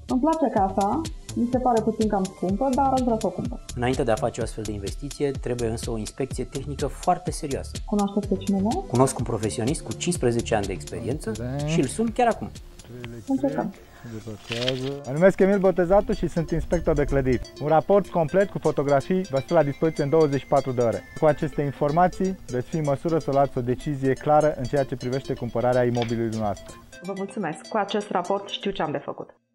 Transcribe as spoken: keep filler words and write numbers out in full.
Îmi place casa, mi se pare puțin cam scumpă, dar aș vrea să o cumpăr. Înainte de a face o astfel de investiție, trebuie însă o inspecție tehnică foarte serioasă. Cunoașteți pe cineva? Cunosc un profesionist cu cincisprezece ani de experiență și îl sun chiar acum. Încercăm. Mă numesc Emil Botezatu și sunt inspector de clădiri. Un raport complet cu fotografii vă stă la dispoziție în douăzeci și patru de ore. Cu aceste informații veți fi în măsură să luați o decizie clară în ceea ce privește cumpărarea imobilului noastră. Vă mulțumesc. Cu acest raport știu ce am de făcut.